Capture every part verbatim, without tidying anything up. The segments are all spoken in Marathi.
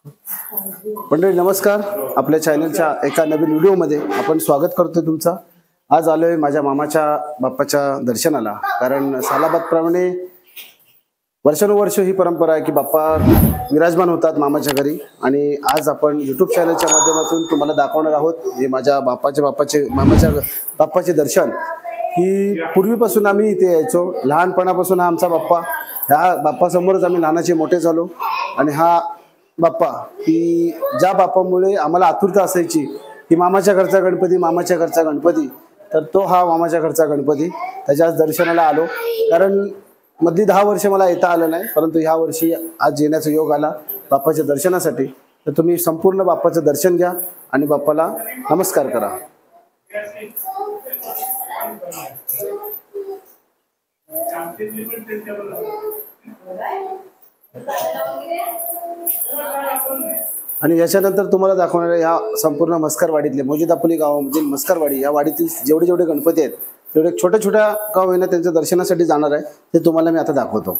मंडळी नमस्कार. आपल्या चॅनलच्या एका नवीन व्हिडिओमध्ये आपण स्वागत करतो तुमचं. आज आलोय माझ्या मामाच्या बाप्पाच्या दर्शनाला, कारण सालाबादप्रमाणे वर्षानुवर्ष ही परंपरा आहे की बाप्पा विराजमान होतात मामाच्या घरी. आणि आज आपण यूट्यूब चॅनलच्या माध्यमातून तुम्हाला दाखवणार आहोत हे माझ्या बाप्पाच्या बाप्पाचे मामाच्या बाप्पाचे दर्शन. की पूर्वीपासून आम्ही इथे यायचो, लहानपणापासून हा आमचा बाप्पा, ह्या बाप्पासमोरच आम्ही लहानाचे मोठे झालो. आणि हा बाप्पा की ज्या बाप्पामुळे आम्हाला आतुरता असायची की मामाच्या घरचा गणपती, मामाच्या घरचा गणपती, तर तो हा मामाच्या घरचा गणपती. त्याच्या आज दर्शनाला आलो, कारण मधली दहा वर्ष मला येता आलं नाही, परंतु ह्या वर्षी आज येण्याचा योग आला बाप्पाच्या दर्शनासाठी. तर तुम्ही संपूर्ण बाप्पाचं दर्शन घ्या आणि बाप्पाला नमस्कार करा. आणि याच्यानंतर तुम्हाला दाखवणारे ह्या संपूर्ण मस्करवाडीतले मोजिदापुली गावामधील मस्करवाडी या वाडीतील जेवढे जेवढे गणपती आहेत तेवढे छोट्या छोट्या का होईना त्यांच्या दर्शनासाठी जाणार आहे, ते तुम्हाला मी आता दाखवतो.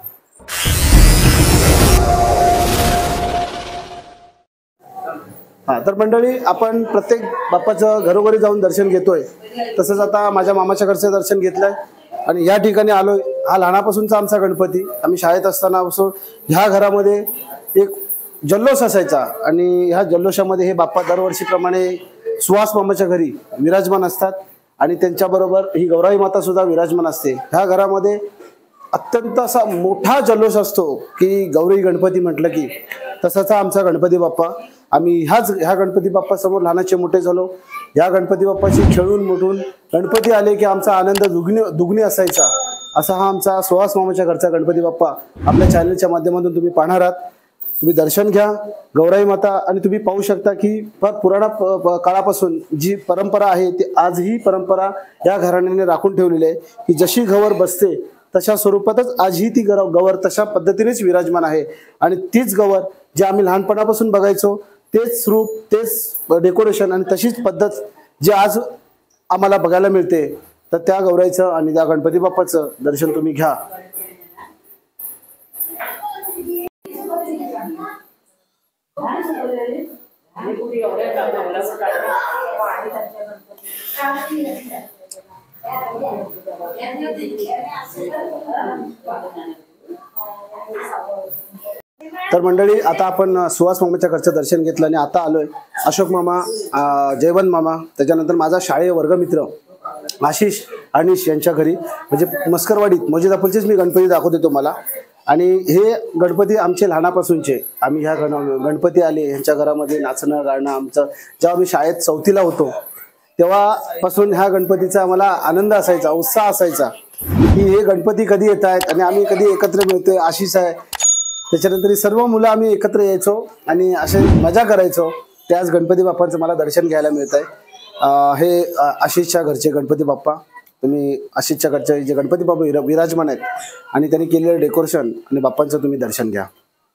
हा तर मंडळी, आपण प्रत्येक बाप्पाचं घरोघरी जाऊन दर्शन घेतोय, तसंच आता माझ्या मामाच्या घरचं दर्शन घेतलंय. आणि या ठिकाणी आलोय. हा लहानापासूनचा आमचा गणपती. आम्ही शाळेत असताना असो ह्या घरामध्ये एक जल्लोष असायचा, आणि ह्या जल्लोषामध्ये हे बाप्पा दरवर्षीप्रमाणे सुहास मामाच्या घरी विराजमान असतात. आणि त्यांच्याबरोबर ही गौराई माता सुद्धा विराजमान असते. ह्या घरामध्ये अत्यंत असा मोठा जल्लोष असतो की गौरी गणपती म्हटलं की. तसाच आमचा गणपती बाप्पा. आम्ही ह्याच ह्या गणपती बाप्पा समोर लहानाचे मोठे झालो. या गणपती बाप्पाशी खेळून मोठून गणपती आले की आमचा आनंद दुगणी दुगणी असायचा. असा हा आमचा सुहास मामाच्या घरचा गणपती बाप्पा आपल्या चॅनलच्या माध्यमातून तुम्ही पाहणार आहात. तुम्ही दर्शन घ्या गौराई माता. आणि तुम्ही पाहू शकता की फार पुराणा काळापासून जी परंपरा आहे ती आजही परंपरा या घराण्याने राखून ठेवलेली आहे की जशी गवर बसते तशा स्वरूपातच आजही ती गवर तशा पद्धतीनेच विराजमान आहे. आणि तीच गवर जे आम्ही लहानपणापासून बघायचो, तेच रूप, तेच डेकोरेशन आणि तशीच पद्धत जे आज आम्हाला बघायला मिळते, तर त्या गौराईचं आणि त्या गणपती बाप्पाचं दर्शन तुम्ही घ्या. तर मंडळी, आता आपण सुहास मामाच्या घरचं दर्शन घेतलं आणि आता आलोय अशोक मामा, जयवंत मामा, त्याच्यानंतर माझा शाळेय वर्गमित्र आशिष अनिश यांच्या घरी, म्हणजे मस्करवाडीत मोजिदापूरचेच मी गणपती दाखवते तुम्हाला. आणि हे गणपती आमचे लहानापासूनचे. आम्ही ह्या गण गणपती आले ह्यांच्या घरामध्ये नाचणं गाणं आमचं जेव्हा आम्ही शाळेत चौथीला होतो तेव्हापासून ह्या गणपतीचा आम्हाला आनंद असायचा, उत्साह असायचा की हे गणपती कधी येत आहेत आणि आम्ही कधी एकत्र मिळतोय. आशिष आहे, त्याच्यानंतर सर्व मुलं आम्ही एकत्र यायचो आणि असे मजा करायचो. ते आज गणपती बाप्पांचं मला दर्शन घ्यायला मिळत आहे. हे आशिषच्या घरचे गणपती बाप्पा. तुम्ही आशिषच्या घरचे जे गणपती बाप्पा विरा विराजमान आहेत आणि त्यांनी केलेलं डेकोरेशन आणि बाप्पांचं तुम्ही दर्शन घ्या.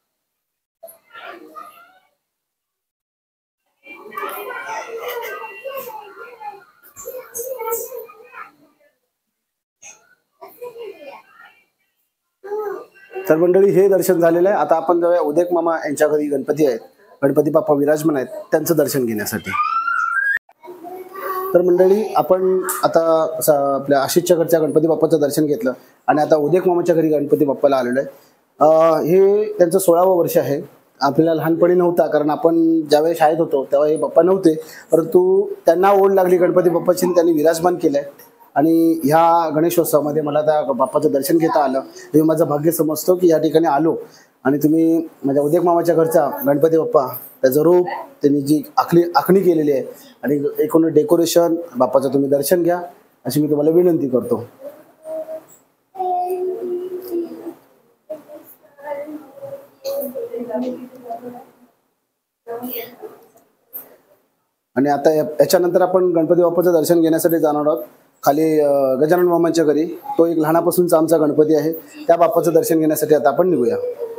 तर मंडळी, हे दर्शन झालेलं आहे. आता आपण जाऊया उदयक मामा यांच्या घरी गणपती आहेत, गणपती बाप्पा विराजमान आहेत, त्यांचं दर्शन घेण्यासाठी. तर मंडळी, आपण आता आपल्या आशिषच्या घरच्या गणपती बाप्पाचं दर्शन घेतलं आणि आता उदयक मामाच्या घरी गणपती बाप्पाला आलेलो आहे. हे त्यांचं सोळावं वर्ष आहे. आपल्याला लहानपणी नव्हता, कारण आपण ज्यावेळी शाळेत होतो तेव्हा हे बाप्पा नव्हते, परंतु त्यांना ओढ लागली गणपती बाप्पाची, त्यांनी विराजमान केलं आहे. आणि ह्या गणेशोत्सवामध्ये मला त्या बाप्पाचं दर्शन घेता आलं. हे माझं भाग्य समजतो की या ठिकाणी आलो. आणि तुम्ही माझ्या उदयक मामाच्या घरचा गणपती बाप्पा, त्याचं रूप, त्यांनी जी आखणी आखणी केलेली आहे आणि एकूण डेकोरेशन बाप्पाचं तुम्ही दर्शन घ्या अशी मी तुम्हाला विनंती करतो. आणि आता याच्यानंतर आपण गणपती बाप्पाचं दर्शन घेण्यासाठी जाणार आहोत खाली गजानन मामांच्या घरी. तो एक लहानापासूनचा आमचा गणपती आहे. त्या बाप्पाचं दर्शन घेण्यासाठी आता आपण निघूया.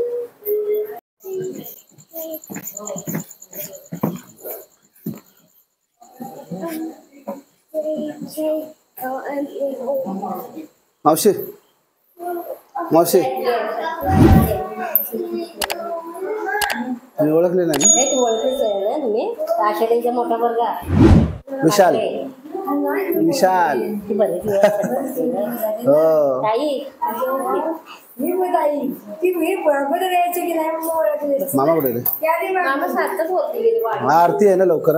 मावशी मावशी मी ओळखले नाही. नाही तू ओळखलीच आहे ना तुम्ही आशाताईचा मोठा मुलगा विशाल. विशाल हो मामा कुठे रे? आरती आहे ना लवकर.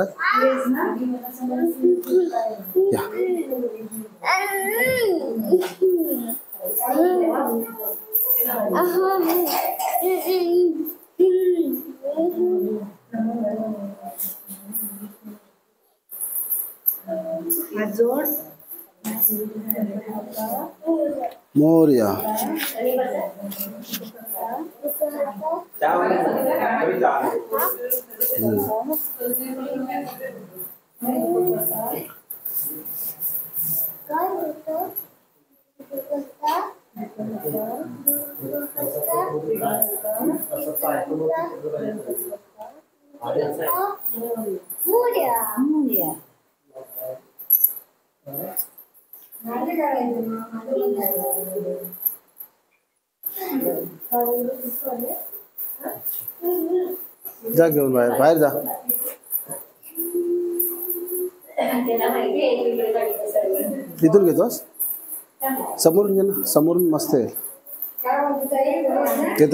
मोरया जा घेऊन बाहेर बाहेर जा. इथून घेतोस समोरून घे ना. समोरून मस्त आहे. येत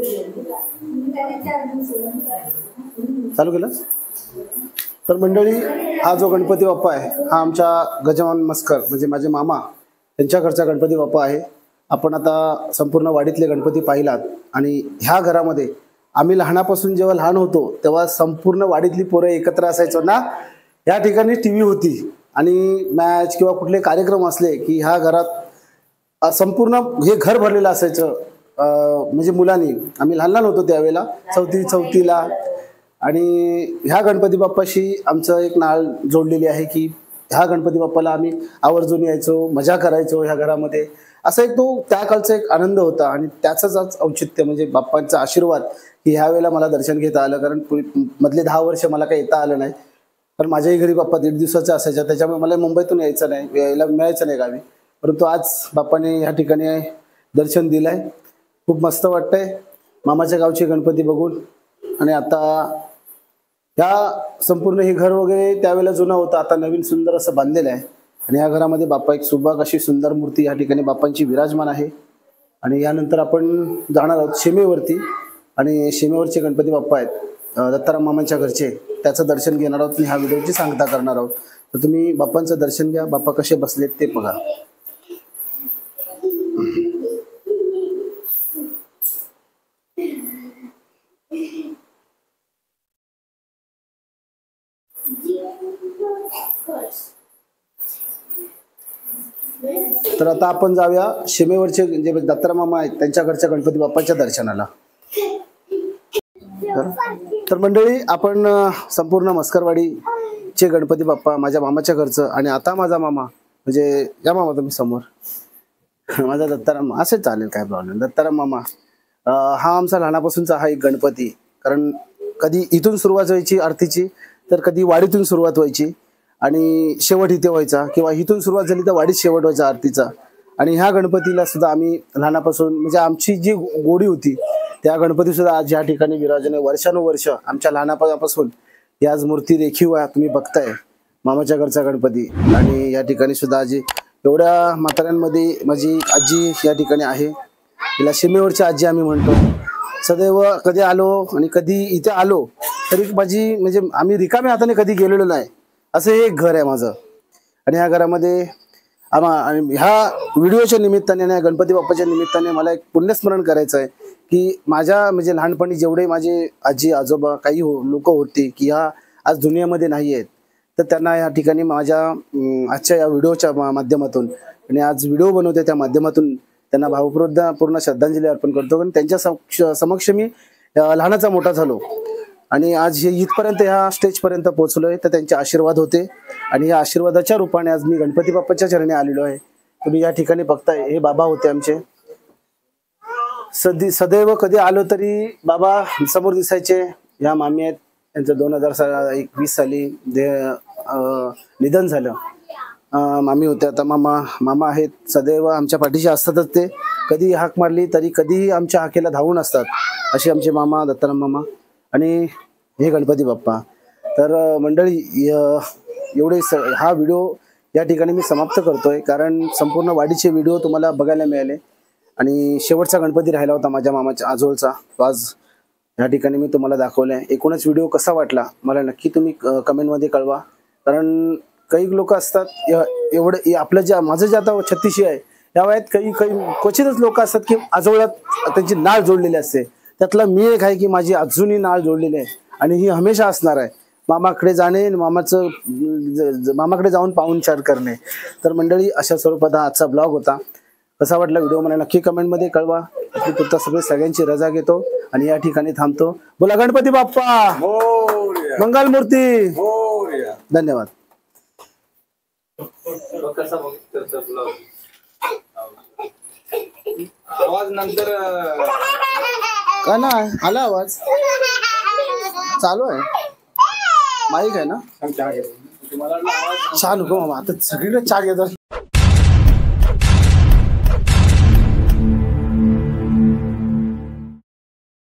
चालू केलंस तर मंडळी हा जो गणपती बाप्पा आहे हा आमच्या गजानन मस्कर म्हणजे माझे मामा यांच्याकडचा गणपती बाप्पा आहे. आपण आता संपूर्ण वाडीतले गणपती पाहिलात आणि ह्या घरामध्ये आम्ही लहानापासून जेव्हा लहान होतो तेव्हा संपूर्ण वाडीतली पोरं एकत्र असायचो ना. या ठिकाणी टी व्ही होती आणि मॅच किंवा कुठले कार्यक्रम असले की ह्या घरात संपूर्ण हे घर भरलेलं असायचं. म्हणजे मुलांनी आम्ही लहान लहान होतो त्यावेळेला चौथी चौथीला. आणि ह्या गणपती बाप्पाशी आमचं एक नाळ जोडलेली आहे की ह्या गणपती बाप्पाला आम्ही आवर्जून यायचो, मजा करायचो ह्या घरामध्ये. असा एक तो त्या काळचा एक आनंद होता आणि त्याचंच आज औचित्य म्हणजे बाप्पांचा आशीर्वाद की ह्या वेळेला मला दर्शन घेता आलं. कारण मधले दहा वर्ष मला काही येता आलं नाही कारण माझ्याही घरी बाप्पा दीड दिवसाचा असायचा त्याच्यामुळे मला मुंबईतून यायचं नाही यायला मिळायचं नाही गावी. परंतु आज बाप्पाने ह्या ठिकाणी दर्शन दिलंय. खूप मस्त वाटतंय मामाच्या गावचे गणपती बघून. आणि आता ह्या संपूर्ण हे घर वगैरे त्यावेळेला जुनं होतं आता नवीन सुंदर असं बांधलेलं आहे. आणि या घरामध्ये बाप्पा एक सुबक अशी सुंदर मूर्ती या ठिकाणी बाप्पांची विराजमान आहे. आणि यानंतर आपण जाणार आहोत शेमेवरती आणि शेमेवरचे गणपती बाप्पा आहेत दत्ताराम मामांच्या घरचे त्याचं दर्शन घेणार आहोत. मी ह्या व्हिडिओची सांगता करणार आहोत. तर तुम्ही बाप्पांचं दर्शन घ्या. बाप्पा कसे बसलेत ते बघा. तर आता आपण जाऊया शेमेवरचे जे दत्ताराम मामा आहेत त्यांच्याकडच्या गणपती बाप्पाच्या दर्शनाला. तर मंडळी आपण संपूर्ण मस्करवाडीचे गणपती बाप्पा माझ्या मामाच्या घरचं आणि आता माझा मामा म्हणजे या मामा तुम्ही समोर माझा दत्ताराम असेच चालेल काय प्रॉब्लेम. दत्ताराम मामा हा आमचा लहानापासूनचा हा एक गणपती. कारण कधी इथून सुरुवात व्हायची आरतीची तर कधी वाडीतून सुरुवात व्हायची आणि शेवट इथे व्हायचा किंवा इथून सुरुवात झाली तर वाडीत शेवट व्हायचा आरतीचा. आणि ह्या गणपतीला सुद्धा आम्ही लहानापासून म्हणजे आमची जी गोडी होती त्या गणपती सुद्धा आज या ठिकाणी विराजने वर्षानुवर्ष आमच्या लहानापासून याच मूर्ती रेखीव तुम्ही बघताय मामाच्या घरचा गणपती. आणि या ठिकाणी सुद्धा आजी एवढ्या म्हाताऱ्यांमध्ये माझी आजी या ठिकाणी आहे. तिला सीमेवरची आजी आम्ही म्हणतो. सदैव कधी आलो आणि कधी इथे आलो तरी माझी म्हणजे आम्ही रिकाम्या हाताने कधी गेलेलो नाही असं हे एक घर आहे माझं. आणि ह्या घरामध्ये आम्हा आणि ह्या व्हिडिओच्या निमित्ताने आणि गणपती बाप्पाच्या निमित्ताने मला एक पुण्यस्मरण करायचं आहे की माझ्या म्हणजे लहानपणी जेवढे माझे आजी आजोबा काही हो लोक होते की ह्या आज दुनियामध्ये नाही आहेत तर त्यांना या ठिकाणी माझ्या आजच्या या व्हिडिओच्या माध्यमातून आणि आज व्हिडिओ बनवते त्या माध्यमातून त्यांना भावपूर्ण पूर्ण श्रद्धांजली अर्पण करतो. कारण त्यांच्या समक्ष समक्ष मी लहानाचा मोठा झालो आणि आज हे इथपर्यंत ह्या स्टेजपर्यंत पोहोचलोय तर त्यांचे आशीर्वाद होते. आणि या आशीर्वादाच्या रूपाने आज मी गणपती बाप्पाच्या चरणी आलेलो आहे. तुम्ही या ठिकाणी बघताय हे बाबा होते आमचे. सदी सदैव कधी आलो तरी बाबा समोर दिसायचे. ह्या मामी आहेत त्यांचं दोन हजार सा एकवीस साली जे निधन झालं. मामी होते आता मामा मामा आहेत सदैव आमच्या पाठीशी असतातच. ते कधी हाक मारली तरी कधीही आमच्या हाकेला धावून असतात असे आमचे मामा दत्ताराम मामा. आणि हे गणपती बाप्पा. तर अ, मंडळी य- एवढे स हा व्हिडिओ या ठिकाणी मी समाप्त करतोय, कारण संपूर्ण वाडीचे व्हिडिओ तुम्हाला बघायला मिळाले आणि शेवटचा गणपती राहिला होता माझ्या मामाच्या आजोळचा, तो आज या ठिकाणी मी तुम्हाला दाखवलाय. एकूणच व्हिडिओ कसा वाटला मला नक्की तुम्ही कमेंटमध्ये कळवा, कारण काही लोक असतात य- एवढं आपलं जे माझं जे आता छत्तीसशे आहे या वयात काही काही क्वचितच लोक असतात की आजोळात त्यांची नाळ जोडलेली असते. त्यातला मी एक आहे की माझी अजूनही नाळ जोडलेली आहे आणि ही हमेशा असणार आहे. मामाकडे जाणे आणि मामाचं ज- ज- मामाकडे जाऊन पाहुणचार करणे. तर मंडळी अशा स्वरूपात हा आजचा ब्लॉग होता. कसा वाटला व्हिडिओ मला नक्की कमेंटमध्ये कळवा. आपली तुमचा सगळे सगळ्यांची रजा घेतो आणि या ठिकाणी थांबतो. बोला गणपती बाप्पा मोरया, मंगल मूर्ती. मोरया. धन्यवाद. कसा बघतो ब्लॉग आवाज नंतर अं, का ना आला आवाज चालू आहे, माईक आहे ना. चहा घेतो. तुम्हाला वाटलं आवाज चहा नको मामा, आता सगळीकडे चहा घेतात.